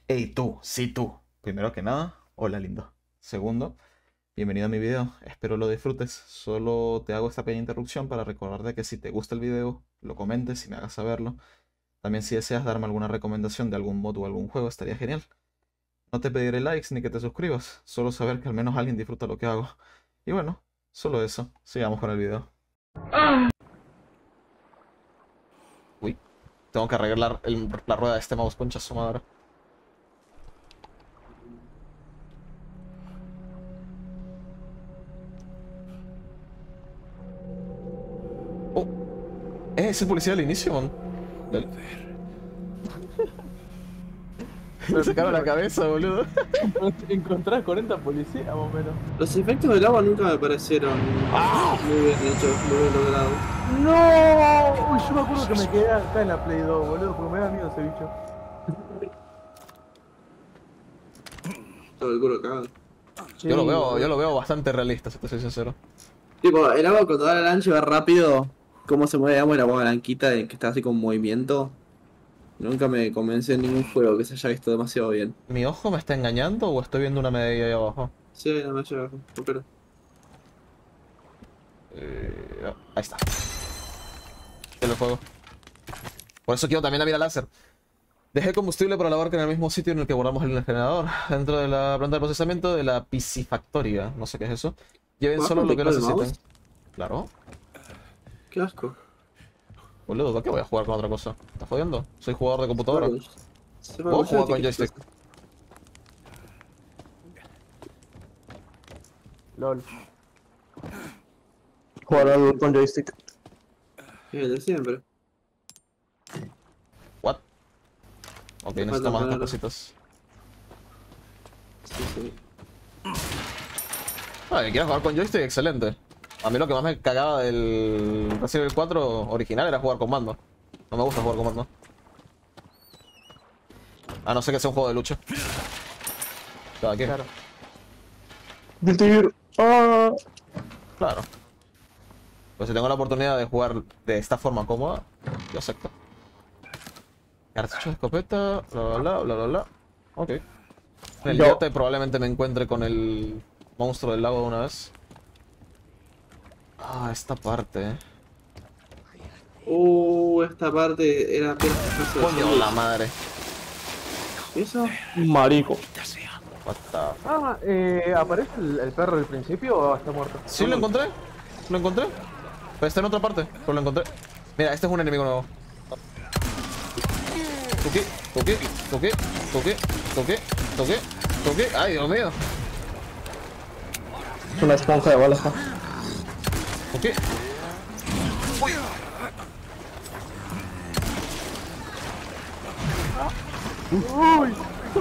Hey tú, sí tú. Primero que nada, hola lindo. Segundo, bienvenido a mi video. Espero lo disfrutes. Solo te hago esta pequeña interrupción para recordarte que si te gusta el video, lo comentes y me hagas saberlo. También si deseas darme alguna recomendación de algún mod o algún juego, estaría genial. No te pediré likes ni que te suscribas, solo saber que al menos alguien disfruta lo que hago. Y bueno, solo eso. Sigamos con el video. Uy, tengo que arreglar la rueda de este mouse, concha su madre. Oh, es ese policía al inicio, man. Me sacaron la cabeza, boludo. Encontrar 40 policías, más o menos. Los efectos del agua nunca me parecieron muy bien hechos, muy bien logrados. ¡No! Uy, yo me acuerdo que me quedé acá en la Play 2, boludo, porque me da miedo ese bicho. Todo el culo cagado. Yo lo boludo. yo lo veo bastante realista, si te soy sincero. Tipo, el agua cuando va la lancha y va rápido, cómo se mueve el agua y la agua blanquita que está así con movimiento. Nunca me convence en ningún juego que se haya visto demasiado bien. ¿Mi ojo me está engañando o estoy viendo una medalla ahí abajo? Sí, no me lleva, pero Ahí está. Te lo juego. Por eso quiero también la mira láser. Dejé combustible para la barca en el mismo sitio en el que guardamos el generador, dentro de la planta de procesamiento de la piscifactoria. No sé qué es eso. Lleven ¿vas a solo lo que picar el necesiten. mouse? Claro. Qué asco. Boludo, ¿para qué voy a jugar con otra cosa? ¿Estás jodiendo? Soy jugador de computadora. ¿Puedo Puedo jugar con joystick? LOL. Jugar con joystick. Es de siempre. What? Ok, Me necesito falta más de estas poner- cositas. Sí, sí. Ah, que quieras jugar con joystick, excelente. A mí lo que más me cagaba del Resident Evil 4 original era jugar con mando. No me gusta jugar con mando. A no ser que sea un juego de lucha. Cada quien. Claro. Guilty Gear. Ah. Claro. Pues si tengo la oportunidad de jugar de esta forma cómoda, yo acepto. Cartucho de escopeta, bla bla bla bla bla bla. Ok. En el Yo- yate probablemente me encuentre con el monstruo del lago de una vez. Ah, esta parte. Esta parte era apenas paso de Coño la madre. ¿Eso? Marico. What the... Ah, ¿aparece el perro del principio o está muerto? Sí, lo encontré. Lo encontré. Pero está en otra parte, pero lo encontré. Mira, este es un enemigo nuevo. Toque, toque, toque, toque, toque, toque, toque. Ay, Dios mío. Es una esponja de balas. Toque. ¡Uy!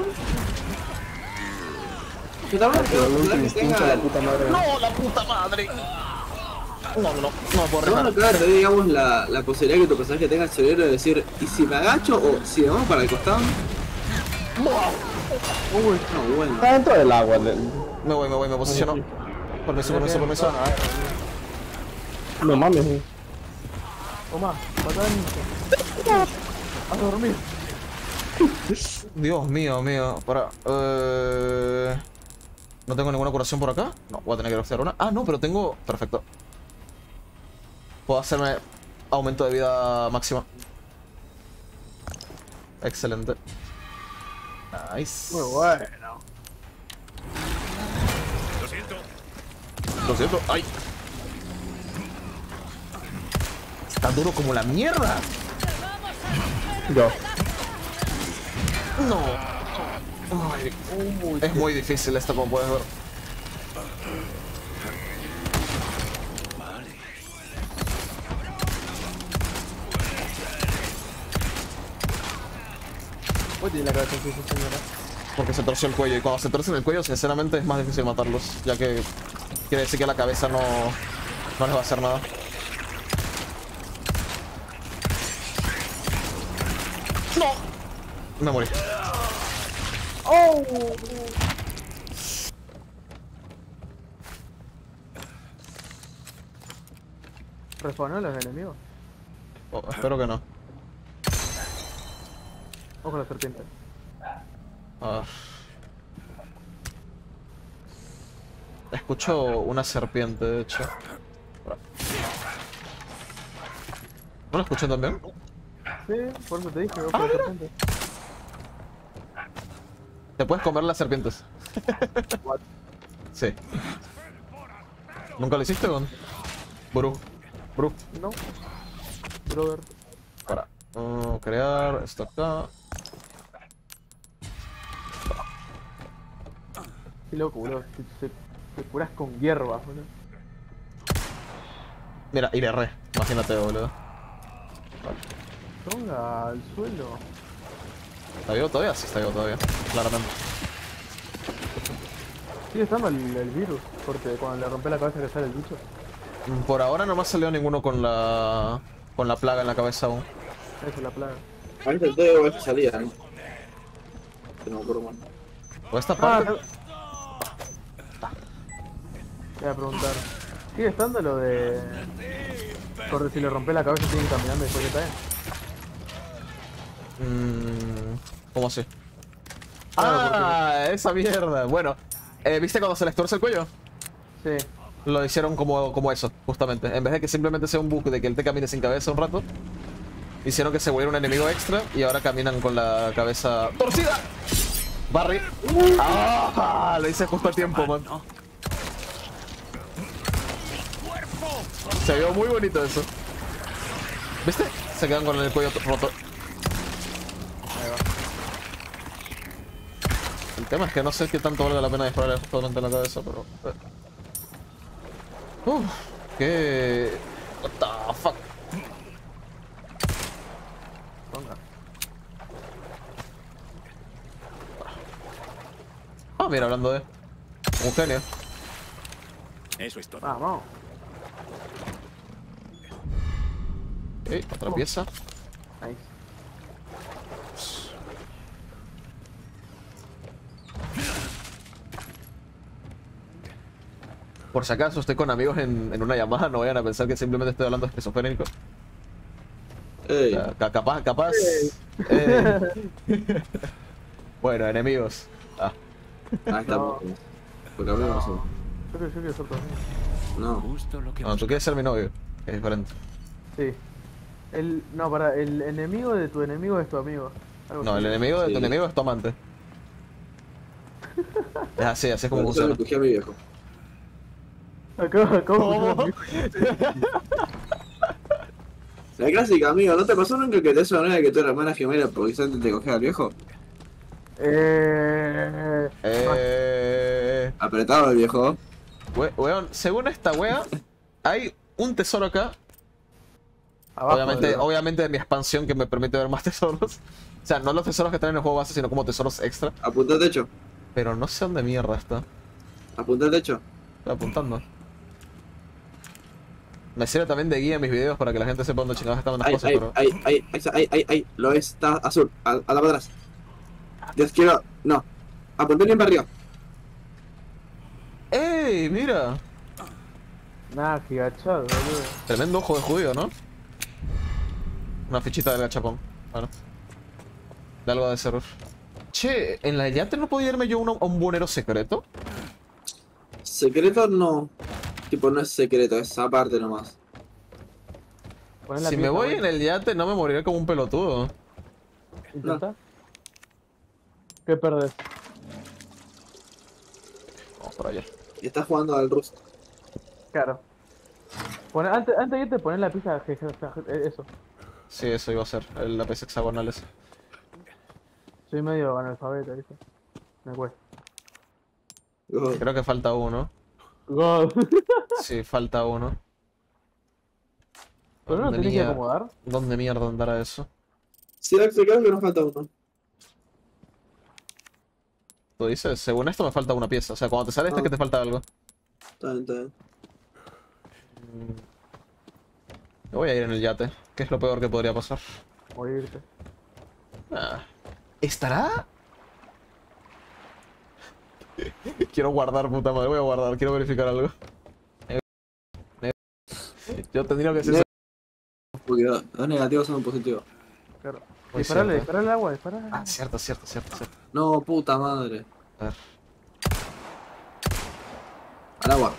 Yo también Pero el creo último que instinto, tenga... la puta madre. ¡No, la puta madre! No puedo No, rejar. claro, te doy, digamos, la posibilidad que tu personaje tenga el cerebro de decir, ¿y si me agacho o si me vamos para el costado? ¡Uy! No, bueno. Está dentro del agua. Me posiciono. Permiso, permiso, permiso. No mames. Toma, patán. A dormir. Dios mío, mío. Para. ¿No tengo ninguna curación por acá? No, voy a tener que hacer una. Ah, no, pero tengo. Perfecto. Puedo hacerme aumento de vida máxima. Excelente. Nice. Muy bueno. Lo siento. ¡Ay! Está duro como la mierda. Yo. No. Ay, es muy difícil esto, como puedes ver. Uy, tiene la cabeza así, señora. Porque se torció el cuello. Y cuando se torce el cuello, sinceramente, es más difícil matarlos. Ya que quiere decir que la cabeza no les va a hacer nada. ¡No! Me morí. ¡Oh! ¿Respawnó los enemigos? Oh, espero que no. Ojo la serpiente. A ver. Escucho una serpiente, de hecho. ¿No lo escuché también? Sí, por eso te dije, vos por la serpiente. Te puedes comer las serpientes. What? Sí. ¿Nunca lo hiciste con? Bru. No. Brother. Para. Crear esto acá. Qué loco, boludo. Te curas con hierbas, boludo. Mira, y le re. Imagínate, boludo. Ponga al suelo. ¿Está vivo todavía? Sí, está vivo todavía. Claramente. Sigue estando el virus, porque cuando le rompe la cabeza que sale el bicho. Por ahora no me ha salido ninguno con la plaga en la cabeza aún. Esa es la plaga. Ahorita el todo igual salía, ¿no? Que no me acuerdo mal. Por esta parte. Te voy a preguntar. ¿Sigue estando lo de... Corre, si le rompe la cabeza siguen caminando después que caen? ¿Cómo así? Claro, Esa mierda. Bueno, ¿viste cuando se les torce el cuello? Sí. Lo hicieron como eso, justamente. En vez de que simplemente sea un bug de que él te camine sin cabeza un rato, hicieron que se volviera un enemigo extra y ahora caminan con la cabeza torcida. Barry. Lo hice justo a tiempo, man. Se vio muy bonito eso. ¿Viste? Se quedan con el cuello roto. El tema es que no sé qué tanto vale la pena dispararle justamente en la cabeza, pero... qué... What the fuck. Ponga. Mira, hablando de... Un genio. Eso es todo. Vamos. Ok, otra pieza. Nice. Por si acaso estoy con amigos en una llamada, no vayan a pensar que simplemente estoy hablando esquizofrénico. Ey. Capaz. Bueno, enemigos. Ahí está. No. Porque a mí no sé. Yo quiero ser tu amigo. No. Justo lo que No, tú quieres ser mi novio. Es diferente. Sí. No, para, el enemigo de tu enemigo es tu amigo. Algo No, así. el enemigo de tu Sí. enemigo es tu amante. Es así es como Por eso funciona. me cogí a mi viejo. ¿Cómo? La clásica, amigo, ¿no te pasó nunca que te hizo manera que tu hermana gemela porque antes te cogía al viejo? Apretado el viejo. Weón, según esta wea, hay un tesoro acá. Abajo, Obviamente de mi expansión que me permite ver más tesoros. O sea, no los tesoros que están en el juego base, sino como tesoros extra. Apunta al techo. Pero no sé dónde mierda está. Apunta al techo. Estoy apuntando. Me sirve también de guía en mis videos para que la gente sepa dónde chingados estaban las cosas, pero... Ahí. Lo está azul. A la para atrás. Dios quiero. No. Apunté bien para arriba. ¡Ey! Mira. Nada, gigachado, boludo. Tremendo ojo de judío, ¿no? Una fichita del gachapón. Bueno. De algo de ser. Che, ¿en la yate no podía irme yo a un buhonero secreto? Secreto no. Tipo, no es secreto, es aparte nomás. Poné la Si me pieza, voy güey. en el yate no me moriré como un pelotudo. ¿Intenta? ¿Qué perdés? Vamos por allá. Y estás jugando al Rust. Claro. Antes de irte, poner la pizza, eso. Sí, eso iba a ser, el lápiz hexagonal ese. Soy medio analfabeta, ¿viste? Me cuesta. Creo que falta uno. God. Sí, falta uno. ¿Pero no ¿Dónde tenés que mierda- acomodar? ¿Dónde mierda andará eso? Sí, creo que nos falta uno. Tú dices, según esto me falta una pieza. O sea, cuando te sale este Ah. que te falta algo. Está bien, está bien. Me voy a ir en el yate, que es lo peor que podría pasar. Morirte. ¿Estará? Quiero guardar, puta madre, voy a guardar, quiero verificar algo. Yo tendría que ser... Porque dos negativos son positivos. Claro. Disparale, cierto. disparale al agua, disparale. Ah, cierto, cierto, cierto, cierto. No, puta madre. A ver. Al agua.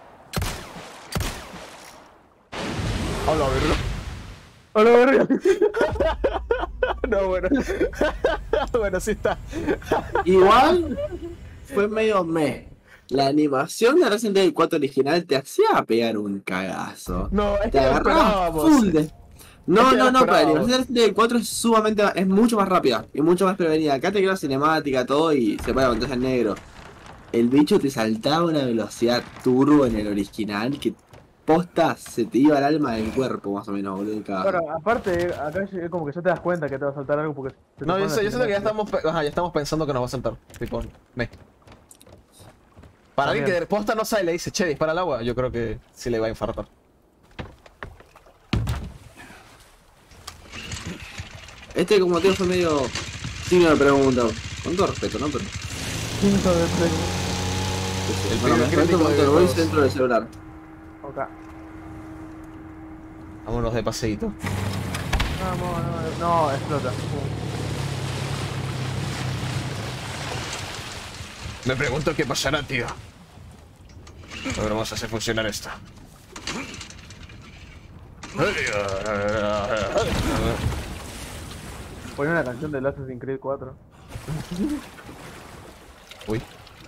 Hola, verlo. ¡Hola, verga! No, bueno. Bueno, sí está. Igual fue medio meh. La animación de Resident Evil 4 original te hacía pegar un cagazo. No, es que Te lo agarraba esperábamos. full de... No, Es que no, lo no, pero la esperábamos. animación de Resident Evil 4 es sumamente... es mucho más rápida y mucho más prevenida. Acá te queda cinemática, todo y se pone la pantalla en negro. El bicho te saltaba a una velocidad turbo en el original que posta se te iba el alma del cuerpo más o menos, boludo. el cagazo. Claro, aparte, acá es como que ya te das cuenta que te va a saltar algo porque... se te No, pone yo la sé que ya cinemática. estamos, ajá, ya estamos pensando que nos va a saltar. Tipo, me. Para alguien que También. de posta no sabe y le dice, che, dispara al agua, yo creo que sí le va a infartar. Este como tío fue medio signo de pregunta. Con todo respeto, ¿no? Pero... Quinto de play. El bueno, pibe me crítico desconecto de porque voy videojuegos. dentro del celular. Ok. Vámonos de paseíto. Vamos, no, explota. Me pregunto qué pasará, tío. A ver, vamos a hacer funcionar esto. Poné una canción de Assassin's Creed 4. Uy.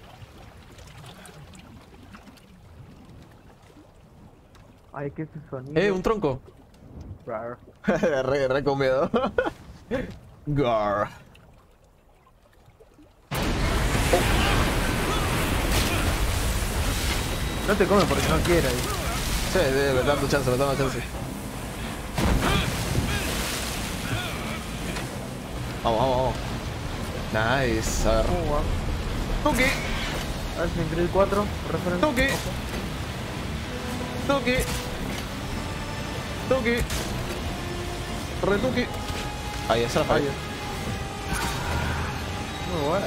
Ay, ¿qué es ese sonido? Un tronco. Rar. re con miedo. Gar. No te come porque no quiere. Sí, me da tu chance, me da chance. Vamos, vamos, vamos. Nice, a ver. Tuki, Assassin's Creed 4, referencia. Tuki. Tuki. Tuki. Retuki. Ahí, esa la falla. Muy bueno.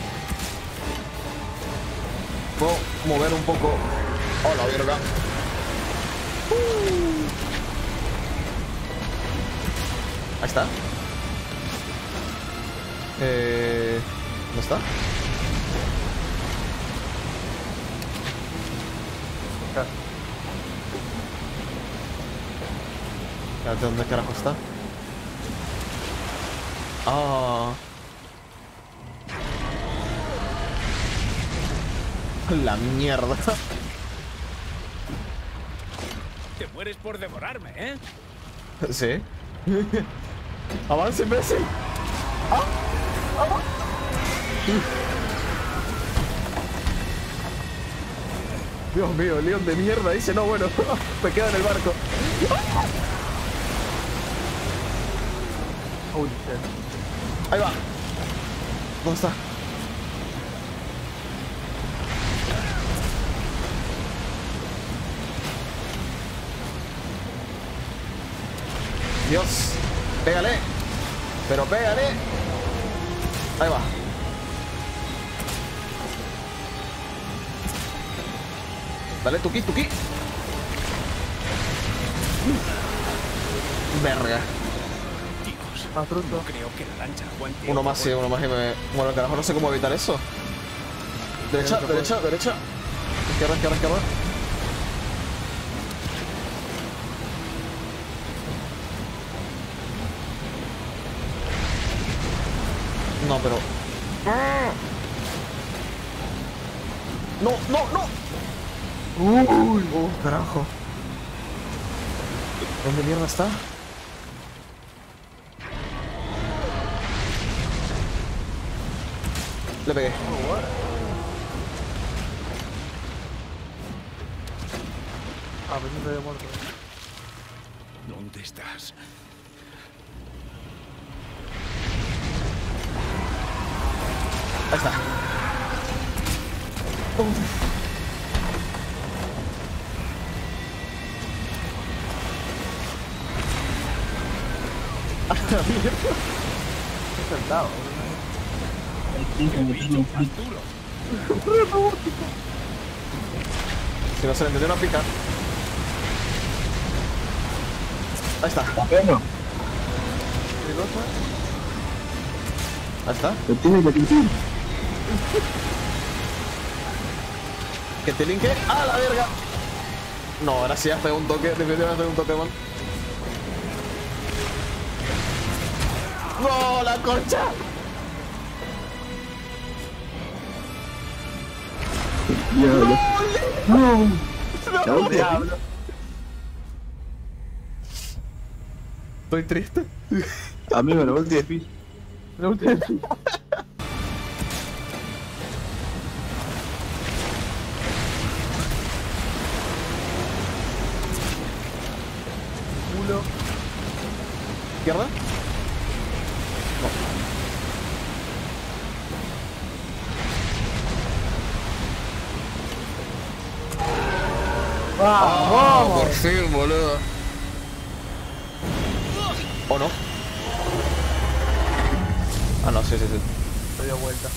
Puedo mover un poco. Hola, verga. Ahí está. ¿Dónde está? Acá. Espérate, ¿dónde carajo está? Ah. La mierda. Te mueres por devorarme, ¿eh? Sí. Avance, imbécil. Dios mío, León de mierda. Dice, no, bueno, me quedo en el barco. Holy shit. Ahí va. ¿Dónde está? Dios. Pégale. Pero pégale. Ahí va. Dale, tuki, tuki. Verga. Dios, Más fruto. no creo que la lancha aguante. Uno más, sí, uno más y me... Bueno, carajo, no sé cómo evitar eso. Derecha, derecha, derecha. Izquierda, izquierda, izquierda. No, pero... No, no, no. Uy, carajo. ¿Dónde mierda está? Le pegué. Ah, pues no se había muerto. ¿Dónde estás? Ahí está. Estoy sentado. Si no se le entendió, no pica. Ahí está. ¿Qué cosa? Ahí está. Lo tiene que pintar. Que te linke. ¡Ah, la verga! No, gracias, pegó un toque. Definitivamente pegó un toque, man. ¡No, la concha! Diablo. No. ¡No! Diablo. Estoy triste. Amigo, la ulti de Fish. La última vez. Culo. ¿Izquierda? ¡Vamos! Por fin, boludo. ¿O no? Ah, no, sí. Se dio vuelta.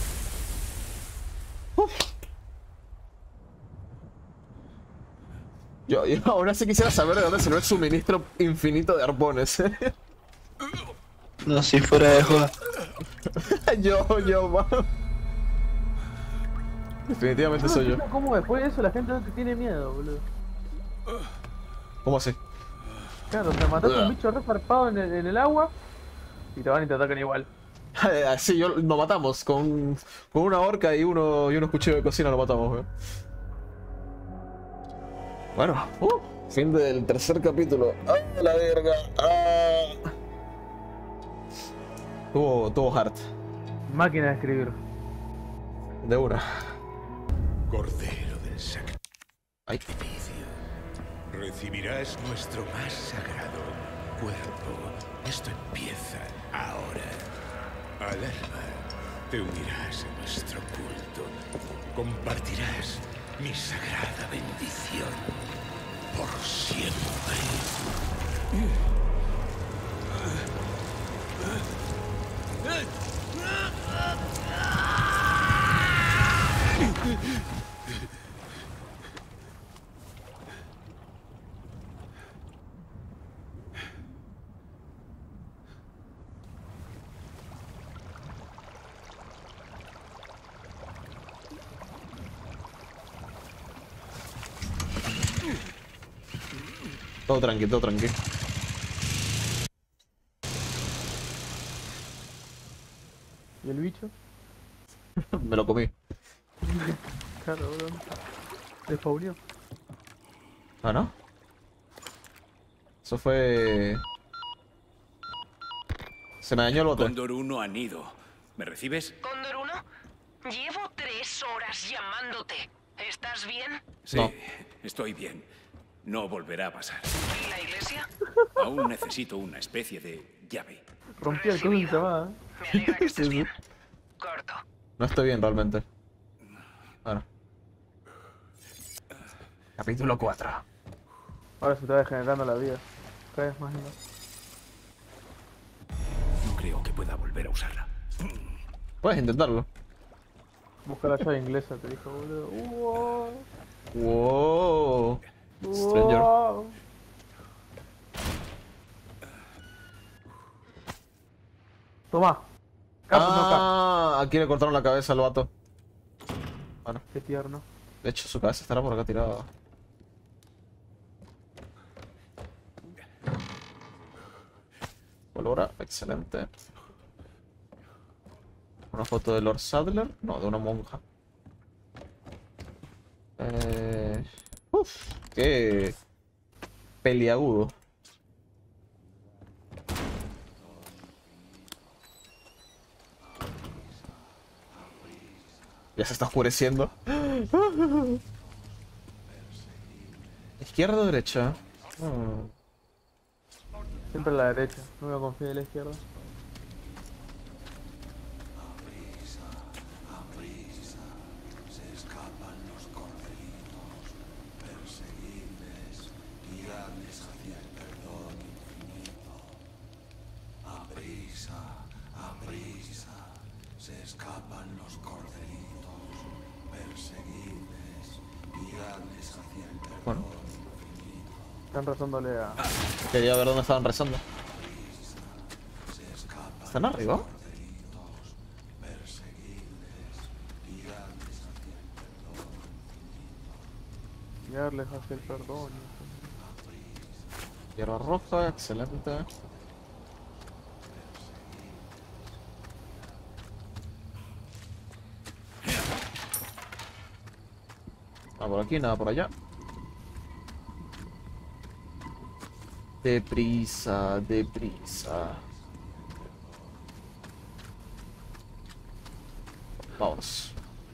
Yo ahora sí quisiera saber de dónde se el suministro infinito de arpones. No, si fuera de joda. yo, man. Definitivamente soy yo. ¿Cómo después de eso la gente no te tiene miedo, boludo? ¿Cómo así? Claro, te mataste a un bicho re zarpado en el agua y te van y te atacan igual. Sí, lo matamos con una horca y unos cuchillos de cocina lo matamos, weón. Bueno, fin del tercer capítulo. ¡Ah, la verga! ¡Ah! Tuvo hard. Máquina de escribir. De una. Cordero del sacrificio. Ay. Recibirás nuestro más sagrado cuerpo. Esto empieza ahora. Al alma te unirás a nuestro culto. Compartirás mi sagrada bendición por siempre. Todo tranqui, todo tranqui. ¿Y el bicho? Me lo comí. Claro, boludo. Despawnió. ¿Ah, no? Eso fue... Se me dañó el bote. Cóndor 1 anido. ¿Me recibes? Cóndor 1, llevo 3 horas llamándote. ¿Estás bien? Sí, No. estoy bien. No volverá a pasar. ¿Y la iglesia? Aún necesito una especie de llave. Rompí el coso y llamada. Me alegra que estés bien. Corto. No estoy bien realmente. Bueno. Capítulo 4. Ahora se está degenerando la vida. Cada vez más y más. No creo que pueda volver a usarla. Puedes intentarlo. Busca la llave inglesa, te dijo, boludo. Wow. Stranger. Wow. Toma. Capo, no, Ah, aquí le cortaron la cabeza al vato. Bueno, qué tierno. de hecho su cabeza estará por acá tirada. Colora, excelente. Una foto de Lord Sadler, no, de una monja. Uf, qué peliagudo. Ya se está oscureciendo. ¿Izquierda o derecha? Siempre a la derecha. No me confío de la izquierda. Bueno, Están rezándole a... quería ver dónde estaban rezando. ¿Están arriba? Guiarles hacia el perdón. Hierba roja, excelente. Nada por aquí, nada por allá. Deprisa, deprisa. Vamos.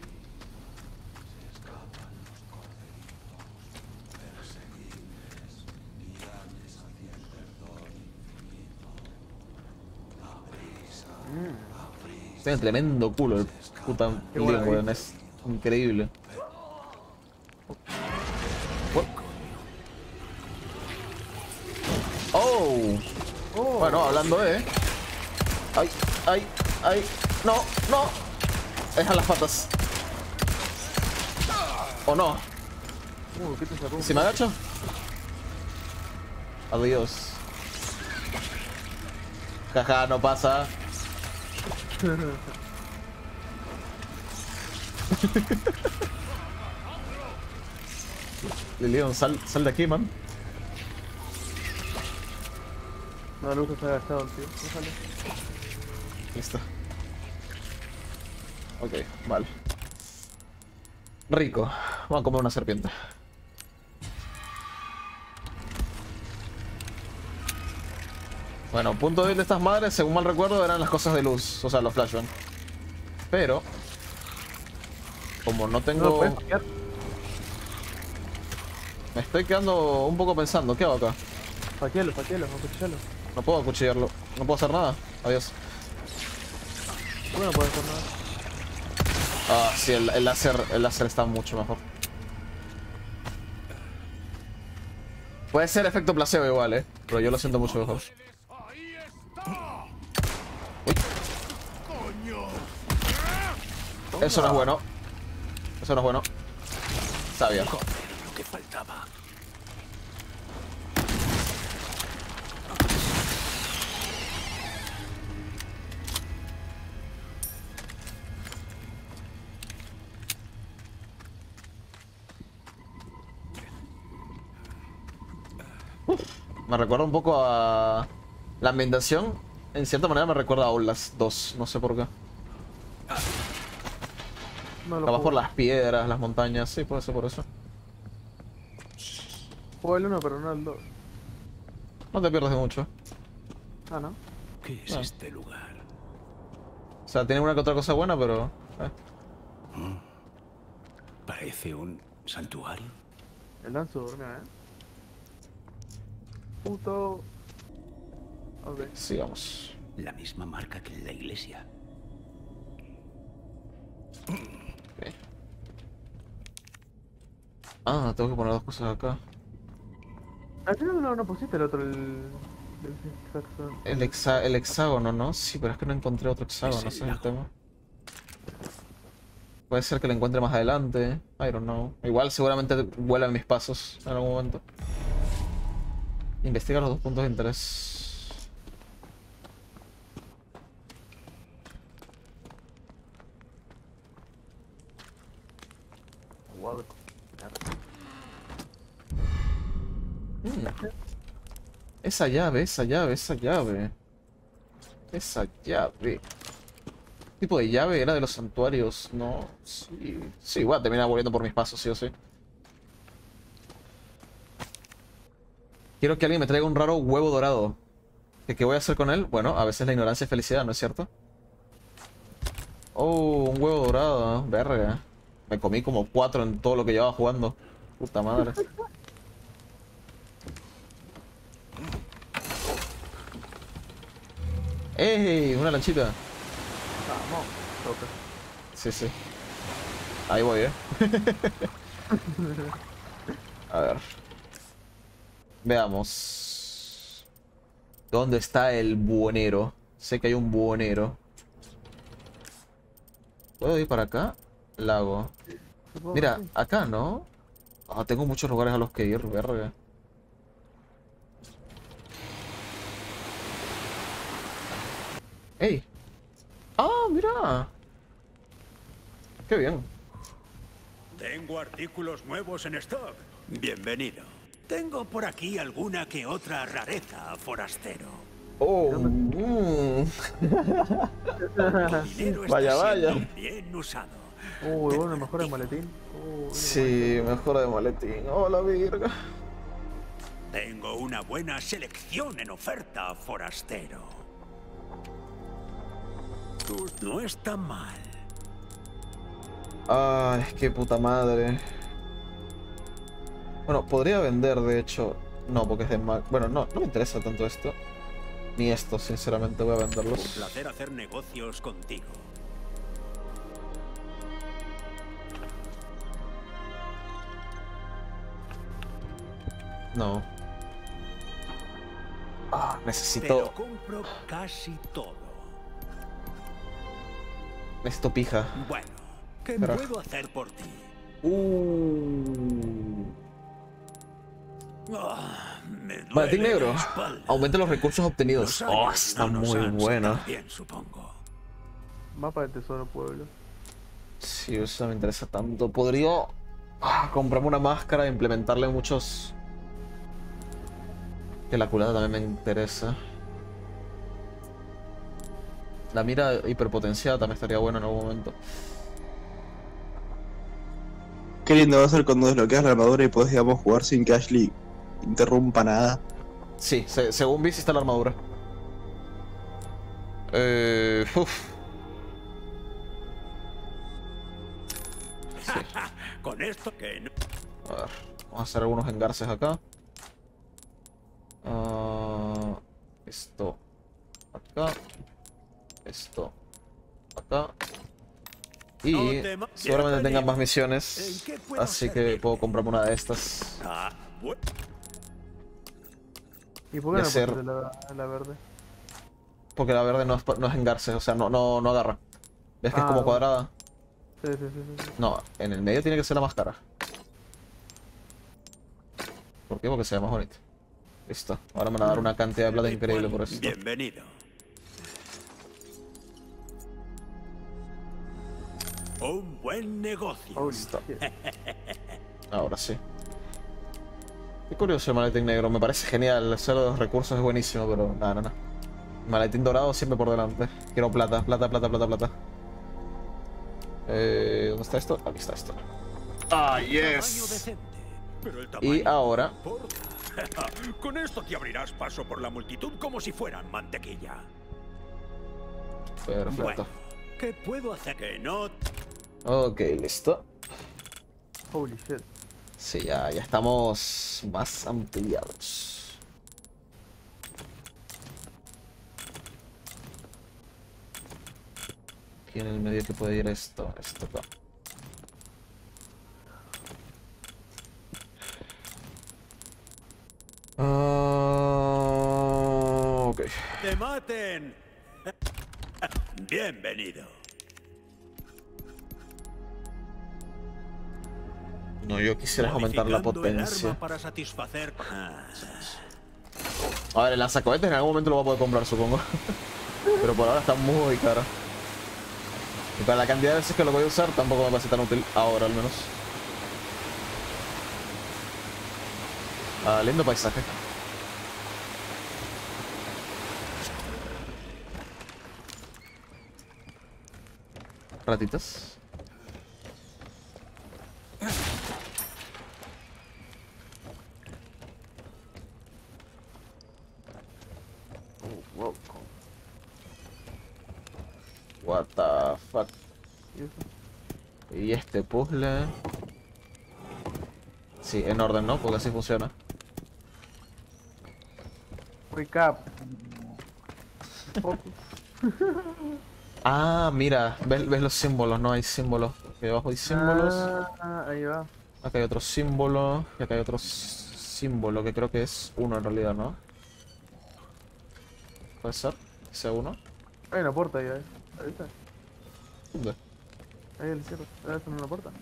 Tiene tremendo culo el puta Qué buena Leon, weón, es increíble. Oh. Oh, Bueno, hablando de... Ay, ay, ay. No, no. Es a las patas. ¿O no? ¿qué te sacó? ¿Si me agacho? Adiós. Jaja, no pasa. Leon, sal de aquí, man. No, Lucas está agachado el tío. Déjale. Listo. Ok, vale. Rico. Vamos a comer una serpiente. Bueno, punto débil de estas madres, según mal recuerdo, eran las cosas de luz. O sea, los flashbang. Pero... como no ¿No lo tengo... puedes hackear? Me estoy quedando un poco pensando. ¿Qué hago acá? Hackealo, acuchillalo. No puedo acuchillarlo. No puedo hacer nada. Adiós. Bueno, no puedes hacer nada. Ah, sí, el láser está mucho mejor. Puede ser efecto placebo igual, pero yo lo siento mucho mejor. Uy. Eso no es bueno. Eso no es bueno. Sabía. Lo que faltaba. Me recuerda un poco a... la ambientación, en cierta manera me recuerda a Outlast 2, no sé por qué. No lo Capaz por juego. las piedras, las montañas, sí, puede ser por eso. Juego el 1, pero no el 2. No te pierdes de mucho. Ah, ¿no? ¿Qué es Ah. este lugar? O sea, tiene una que otra cosa buena, pero... Parece un santuario. El Danzo durmió, Puto. Ok. Sigamos. La misma marca que en la iglesia. Ok. Ah, tengo que poner dos cosas acá. Al final no pusiste el otro, el saxo. El hexágono, ¿no? Sí, pero es que no encontré otro hexágono, Es el ese es el lago. tema. Puede ser que lo encuentre más adelante. I don't know. Igual seguramente vuelan mis pasos en algún momento. Investiga los dos puntos de interés. Esa llave, esa llave, esa llave. Esa llave. ¿Qué tipo de llave era de los santuarios? No, sí. Sí, voy a terminar volviendo por mis pasos, sí o sí. Quiero que alguien me traiga un raro huevo dorado. ¿Qué voy a hacer con él? Bueno, a veces la ignorancia es felicidad, ¿no es cierto? Oh, un huevo dorado, verga. Me comí como 4 en todo lo que llevaba jugando. Puta madre. ¡Ey! Una lanchita. Vamos. Toca. Sí, sí. Ahí voy, A ver. Veamos. ¿Dónde está el buhonero? Sé que hay un buhonero. ¿Puedo ir para acá? Lago. Supongo Mira, que sí. acá, ¿no? Ah, tengo muchos lugares a los que ir, verga. ¡Ey! ¡Ah, mira! ¡Qué bien! Tengo artículos nuevos en stock. Bienvenido. Tengo por aquí alguna que otra rareza, forastero. Oh, Tu dinero está Vaya, vaya. siendo bien usado. Uy, bueno, mejor el maletín. Sí, mejora de maletín. Hola, virga. Tengo una buena selección en oferta, forastero. No está mal. Ay, qué puta madre. Bueno, podría vender, de hecho. No, porque es de Mac. Bueno, no me interesa tanto esto. Ni esto, sinceramente, voy a Un venderlos. placer hacer negocios contigo. No. Ah, Te necesito. lo compro casi todo. Necesito pija. Bueno, ¿qué Carajo. puedo hacer por ti? Me duele Maletín negro. la espalda. Aumenta los recursos obtenidos. Los Oh, años está no nos muy han buena. sentado bien, supongo. Mapa del tesoro pueblo. Sí, eso me interesa tanto. Podría comprarme una máscara e implementarle muchos. Que la culata también me interesa. La mira hiperpotenciada también estaría buena en algún momento. Qué lindo va a ser cuando desbloqueas la armadura y podés, digamos, jugar sin que Ashley interrumpa nada. Sí, según vi, sí está la armadura. Uf. Con esto que no... A ver, vamos a hacer algunos engarces acá. Esto acá. Esto acá. Y No temas. seguramente tengan más ¿En misiones. qué puedo Así que servirte? puedo comprarme una de estas. Bueno. ¿Y por qué no De ser- pusiste la verde? Porque la verde no es engarce, o sea, no agarra. ¿Ves que es Ah, como bueno. cuadrada? Sí, sí, sí, sí. No, en el medio tiene que ser la más cara. ¿Por qué? Porque se ve más bonito. Listo. Ahora me van a dar una cantidad de plata increíble por esto. Bienvenido. Un buen negocio. Holy Listo. shit. Ahora sí. Qué curioso el maletín negro, me parece genial. Hacer los recursos es buenísimo, pero nada. Maletín dorado siempre por delante. Quiero plata. ¿Dónde está esto? Aquí está esto. Ah, Tamaño decente, pero el tamaño Y ahora, no importa. Con esto te abrirás paso por la multitud como si fueran mantequilla. perfecto. Bueno, ¿qué puedo hacer que no? Ok, listo. Holy shit. Sí, ya estamos más ampliados. Aquí en el medio que puede ir esto acá. Ok. ¡Te maten! Bienvenido. No, yo quisiera aumentar la Modificando el potencia. arma para satisfacer. A ver, el lanzacohetes en algún momento lo voy a poder comprar, supongo. Pero por ahora está muy caro. Y para la cantidad de veces que lo voy a usar, tampoco me parece tan útil ahora, al menos. Lindo paisaje. Ratitas. What the fuck. ¿Y eso? Y este puzzle. Sí, en orden, ¿no? Porque así funciona. Wake up. Focus. Ah, mira, ves los símbolos, ¿no? Hay símbolos. Aquí abajo hay símbolos. Ah, ahí va. Acá hay otro símbolo. Y acá hay otro símbolo que creo que es uno en realidad, ¿no? ¿Puede ser? ¿Que sea uno? Hay una puerta ahí, ahí está. ¿Dónde? Ahí el cierre. ¿Está en una puerta?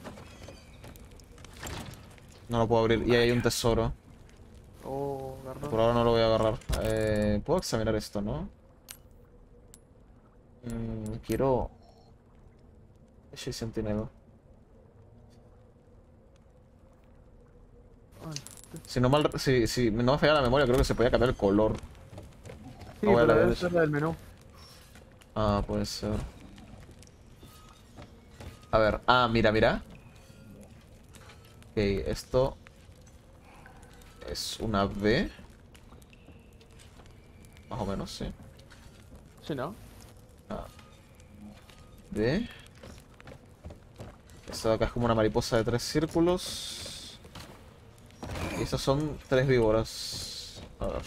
No lo puedo abrir. Y ahí hay un tesoro. Oh, Por garrón. ahora no lo voy a agarrar. Puedo examinar esto, ¿no? Quiero... Ese Sentinel. Si no me falla la memoria, creo que se podía cambiar el color. Sí, No voy a pero la debe derecha. ser la del menú. Ah, puede ser. A ver, mira. Ok, esto es una B. Más o menos, sí. Sí, ¿no? B. Esta de acá es como una mariposa de 3 círculos. Y esas son 3 víboras. A ver.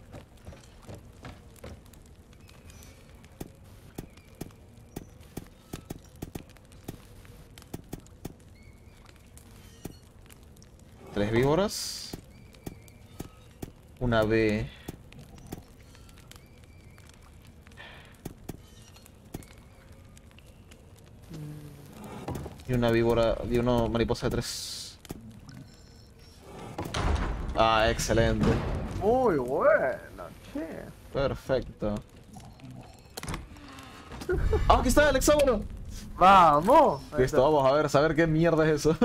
Tres víboras. Una B. Y una víbora. Y una mariposa de 3. Ah, excelente. Muy bueno, che. Perfecto. ¡Ah, aquí está el hexágono! ¡Vamos! Ahí Listo, vamos a saber qué mierda es eso.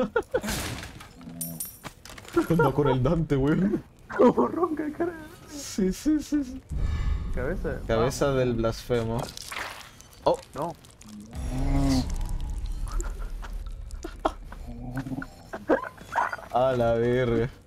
¿Qué onda con el Dante, weón? está. Como ronca, cara. Sí. Cabeza. Cabeza del blasfemo. Oh, No. a la verga.